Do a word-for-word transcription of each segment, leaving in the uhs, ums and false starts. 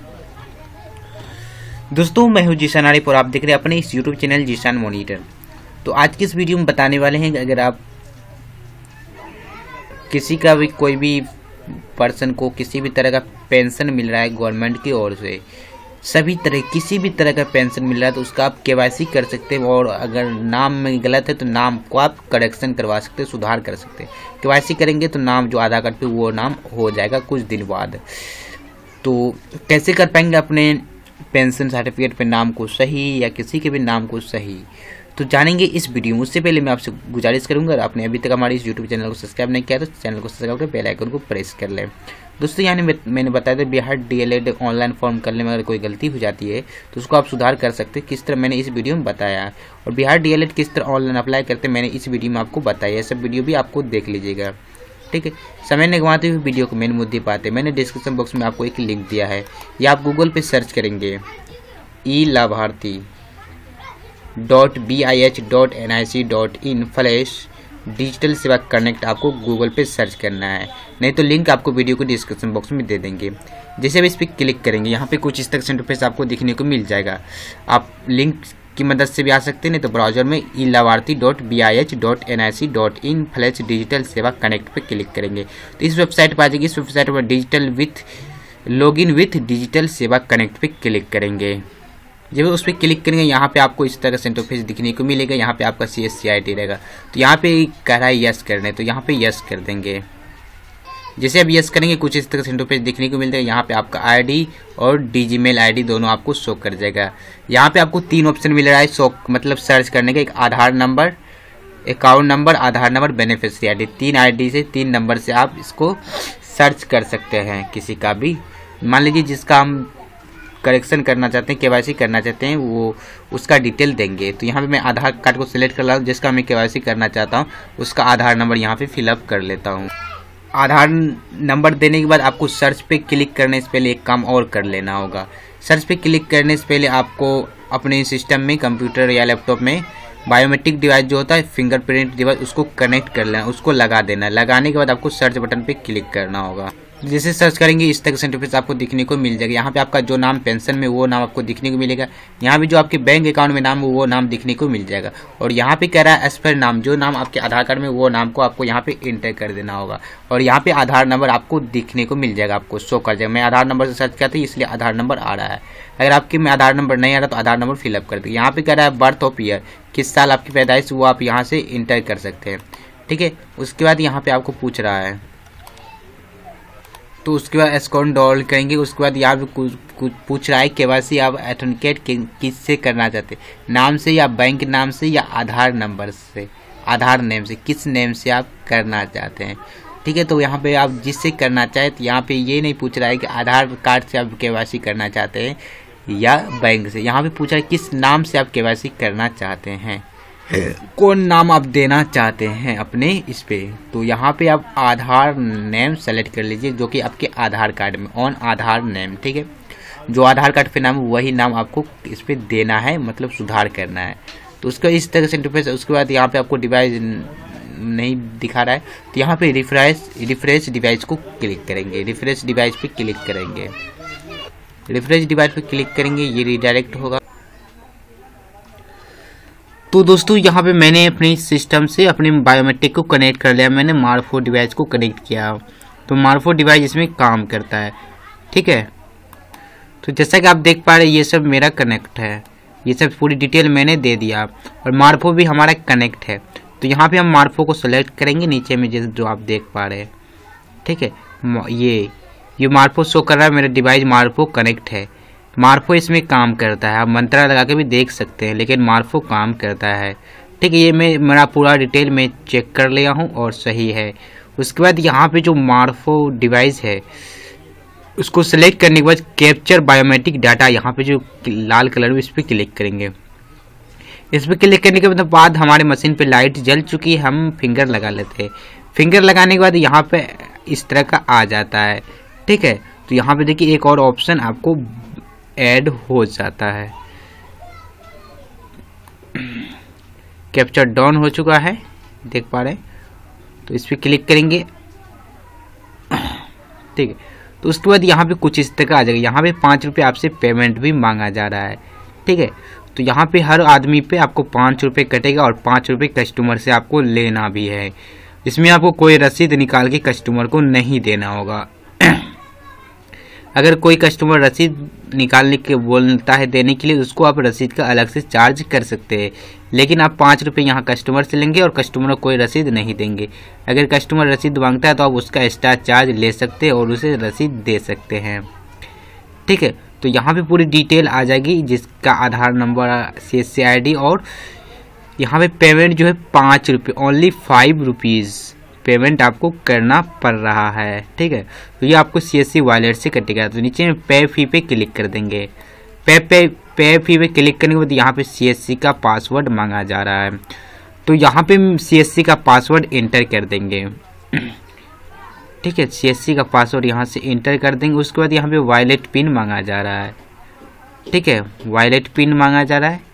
दोस्तों मैं हूं जीशान आरिफ और आप देख रहे हैं अपने इस यूट्यूब चैनल जीशान मॉनिटर। तो आज की इस वीडियो में बताने वाले हैं कि अगर आप किसी का भी कोई भी पर्सन को किसी भी तरह का पेंशन मिल रहा है गवर्नमेंट की ओर से, सभी तरह किसी भी तरह का पेंशन मिल रहा है तो उसका आप केवाईसी कर सकते हैं। और अगर नाम में गलत है तो नाम को आप करेक्शन करवा सकते हैं, सुधार कर सकते हैं। केवाईसी करेंगे तो नाम जो आधार कार्ड पे वो नाम हो जाएगा कुछ दिन बाद। तो कैसे कर पाएंगे अपने पेंशन सर्टिफिकेट पे नाम को सही या किसी के भी नाम को सही, तो जानेंगे इस वीडियो में। उससे पहले मैं आपसे गुजारिश करूंगा, आपने अभी तक हमारे इस यूट्यूब चैनल को सब्सक्राइब नहीं किया तो चैनल को सब्सक्राइब कर बेल आइकन को प्रेस कर लें। दोस्तों यहाँ मैंने बताया था बिहार डीएलएड ऑनलाइन फॉर्म करने में अगर कोई गलती हो जाती है तो उसको आप सुधार कर सकते हैं, किस तरह मैंने इस वीडियो में बताया। और बिहार डीएलएड किस तरह ऑनलाइन अप्लाई करते मैंने इस वीडियो में आपको बताया। सब वीडियो भी आपको देख लीजिएगा, ठीक है। समय न गंवाते हुए वीडियो को मेन मुद्दे पाते मैंने डिस्क्रिप्शन बॉक्स में आपको एक लिंक दिया है, या आप गूगल पे सर्च करेंगे e Labharthi dot B I H dot N I C dot in flash digital Seva connect आपको गूगल पे सर्च करना है, नहीं तो लिंक आपको वीडियो को डिस्क्रिप्शन बॉक्स में दे देंगे। जैसे अब इस पर क्लिक करेंगे यहाँ पे कुछ इस तरह से इंटरफेस आपको दिखने को मिल जाएगा। आप लिंक की मदद से भी आ सकते हैं, नहीं तो ब्राउजर में e Labharthi dot B I H dot N I C dot in flash digital Seva connect पे क्लिक करेंगे तो इस वेबसाइट पर आ जाएगी। इस वेबसाइट पर digital with login with digital Seva connect पे क्लिक करेंगे। जब उस पर क्लिक करेंगे यहाँ पे आपको इस तरह से इंटरफेस दिखने को मिलेगा। यहाँ पे आपका सी एस सी आई टी रहेगा, तो यहाँ पे कह रहा है यस करने, तो यहाँ पे यस कर देंगे। जैसे अब यस करेंगे कुछ इस तरह से इंटरफेस दिखने को मिल जाएगा। यहाँ पे आपका आईडी और डीजीमेल आईडी दोनों आपको शो कर जाएगा। यहाँ पे आपको तीन ऑप्शन मिल रहा है शो मतलब सर्च करने का, एक Aadhaar number, account number, Aadhaar number, beneficiary ID. तीन आईडी से तीन नंबर से आप इसको सर्च कर सकते हैं किसी का भी। मान लीजिए जिसका हम करेक्शन करना चाहते हैं, केवाईसी करना चाहते हैं, वो उसका डिटेल देंगे। तो यहाँ पे मैं आधार कार्ड को सिलेक्ट कर रहा हूँ, जिसका मैं केवाईसी करना चाहता हूँ उसका आधार नंबर यहाँ पे फिलअप कर लेता हूँ। आधार नंबर देने के बाद आपको सर्च पे क्लिक करने से पहले एक काम और कर लेना होगा। सर्च पे क्लिक करने से पहले आपको अपने सिस्टम में कंप्यूटर या लैपटॉप में बायोमेट्रिक डिवाइस जो होता है फिंगरप्रिंट डिवाइस, उसको कनेक्ट कर लेना, उसको लगा देना। लगाने के बाद आपको सर्च बटन पे क्लिक करना होगा। जैसे सर्च करेंगे इस तरह से इंटरफेस आपको दिखने को मिल जाएगा। यहाँ पे आपका जो नाम पेंशन में वो नाम आपको दिखने को मिलेगा। यहाँ पे जो आपके बैंक अकाउंट में नाम वो नाम दिखने को मिल जाएगा। और यहाँ पे कह रहा है एज पर नाम, जो नाम आपके आधार कार्ड में वो नाम को आपको यहाँ पे एंटर कर देना होगा। और यहाँ पे आधार नंबर आपको दिखने को मिल जाएगा, आपको शो कर जाएगा। मैं आधार नंबर से सर्च किया था इसलिए आधार नंबर आ रहा है। अगर आपके में आधार नंबर नहीं आ रहा तो आधार नंबर फिलअप कर देंगे। यहाँ पे कह रहा है बर्थ ऑफ ईयर, किस साल आपकी पैदाइश वो आप यहाँ से इंटर कर सकते हैं, ठीक है। उसके बाद यहाँ पे आपको पूछ रहा है, तो उसके बाद अकाउंट डाउनलोड करेंगे। उसके बाद यहाँ पे कुछ कुछ पूछ रहा है केवाईसी आप ऑथेंटिकेट किससे करना चाहते हैं, नाम से या बैंक नाम से या आधार नंबर से, आधार नेम से, किस नेम से आप करना चाहते हैं, ठीक है। तो यहाँ पे आप जिससे करना चाहें, तो यहाँ पे ये नहीं पूछ रहा है कि आधार कार्ड से आप केवाईसी करना चाहते हैं या बैंक से। यहाँ पे पूछ रहा है किस नाम से आप केवाईसी करना चाहते हैं, कौन नाम आप देना चाहते हैं अपने इस पे। तो यहाँ पे आप आधार नेम सेलेक्ट कर लीजिए जो कि आपके आधार कार्ड में ऑन आधार नेम, ठीक है। जो आधार कार्ड पे नाम वही नाम आपको इस पे देना है, मतलब सुधार करना है। तो उसका इस तरह से इंटरफेस। उसके बाद यहाँ पे आपको डिवाइस नहीं दिखा रहा है तो यहाँ पे रिफ्रेश रिफ्रेश डिवाइस को क्लिक करेंगे। रिफ्रेश डिवाइस पे क्लिक करेंगे रिफ्रेश डिवाइस पे क्लिक करेंगे ये रिडायरेक्ट होगा। तो दोस्तों यहाँ पे मैंने अपने सिस्टम से अपने बायोमेट्रिक को कनेक्ट कर लिया। मैंने मार्फो डिवाइस को कनेक्ट किया, तो मार्फो डिवाइस इसमें काम करता है, ठीक है। तो जैसा कि आप देख पा रहे हैं ये सब मेरा कनेक्ट है, ये सब पूरी डिटेल मैंने दे दिया और मार्फो भी हमारा कनेक्ट है। तो यहाँ पे हम मार्फो को सेलेक्ट करेंगे नीचे में, जैसे जो आप देख पा रहे हैं, ठीक है। ये ये मार्फो शो कर रहा है मेरा डिवाइस मार्फो कनेक्ट है। मार्फो इसमें काम करता है, आप मंत्रा लगा के भी देख सकते हैं, लेकिन मार्फो काम करता है, ठीक है। ये मैं मेरा पूरा डिटेल में चेक कर लिया हूँ और सही है। उसके बाद यहाँ पे जो मार्फो डिवाइस है उसको सेलेक्ट करने के बाद कैप्चर बायोमेट्रिक डाटा, यहाँ पे जो लाल कलर में इस पर क्लिक करेंगे। इस पर क्लिक करने के बाद हमारे मशीन पे लाइट जल चुकी है, हम फिंगर लगा लेते हैं। फिंगर लगाने के बाद यहाँ पे इस तरह का आ जाता है, ठीक है। तो यहाँ पे देखिए एक और ऑप्शन आपको ऐड हो जाता है। कैप्चर डाउन हो चुका है, देख पा रहे हैं। तो इस पर क्लिक करेंगे, ठीक है। तो उसके बाद यहाँ पे कुछ इस तरह आ जाएगा। यहाँ पे पाँच रुपये आपसे पेमेंट भी मांगा जा रहा है, ठीक है। तो यहाँ पे हर आदमी पे आपको पाँच रुपये कटेगा और पाँच रुपये कस्टमर से आपको लेना भी है। इसमें आपको कोई रसीद निकाल के कस्टमर को नहीं देना होगा। अगर कोई कस्टमर रसीद निकालने के बोलता है देने के लिए, उसको आप रसीद का अलग से चार्ज कर सकते हैं, लेकिन आप पाँच रुपये यहाँ कस्टमर से लेंगे और कस्टमर को कोई रसीद नहीं देंगे। अगर कस्टमर रसीद मांगता है तो आप उसका एक्स्ट्रा चार्ज ले सकते हैं और उसे रसीद दे सकते हैं, ठीक है। तो यहाँ पे पूरी डिटेल आ जाएगी, जिसका Aadhaar number, C S C I D, और यहाँ पे पेमेंट जो है पाँच रुपये ओनली फाइव रुपीज़ पेमेंट आपको करना पड़ रहा है, ठीक है। तो ये आपको सी एस सी वॉलेट से कटेगा। तो नीचे में पे फी पे क्लिक कर देंगे। पे पे पे फी पे क्लिक करने के बाद यहाँ पे सी एस सी का पासवर्ड मांगा जा रहा है, तो यहाँ पे सी एस सी का पासवर्ड इंटर कर देंगे, ठीक है। सी एस सी का पासवर्ड यहाँ से इंटर कर देंगे। उसके बाद यहाँ पे वॉलेट पिन मांगा जा रहा है, ठीक है। वॉलेट पिन मांगा जा रहा है,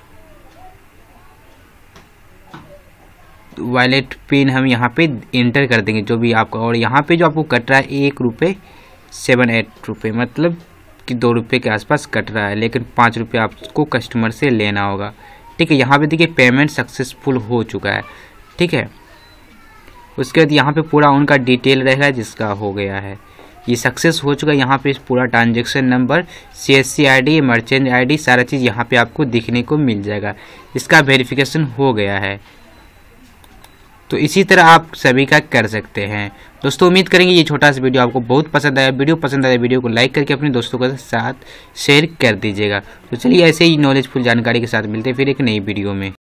वॉलेट पिन हम यहाँ पे इंटर कर देंगे जो भी आपका। और यहाँ पे जो आपको कट रहा है एक रुपये सेवन एट रुपये, मतलब कि दो रुपये के आसपास कट रहा है, लेकिन पाँच रुपये आपको कस्टमर से लेना होगा, ठीक है। यहाँ पे देखिए पेमेंट सक्सेसफुल हो चुका है, ठीक है। उसके बाद यहाँ पे पूरा उनका डिटेल रहेगा जिसका हो गया है, ये सक्सेस हो चुका है। यहाँ पे पूरा transaction number, C S C I D, merchant I D, सारा चीज़ यहाँ पे आपको दिखने को मिल जाएगा। इसका वेरिफिकेशन हो गया है। तो इसी तरह आप सभी का कर सकते हैं। दोस्तों उम्मीद करेंगे ये छोटा सा वीडियो आपको बहुत पसंद आया। वीडियो पसंद आया वीडियो को लाइक करके अपने दोस्तों के साथ शेयर कर दीजिएगा। तो चलिए ऐसे ही नॉलेजफुल जानकारी के साथ मिलते हैं फिर एक नई वीडियो में।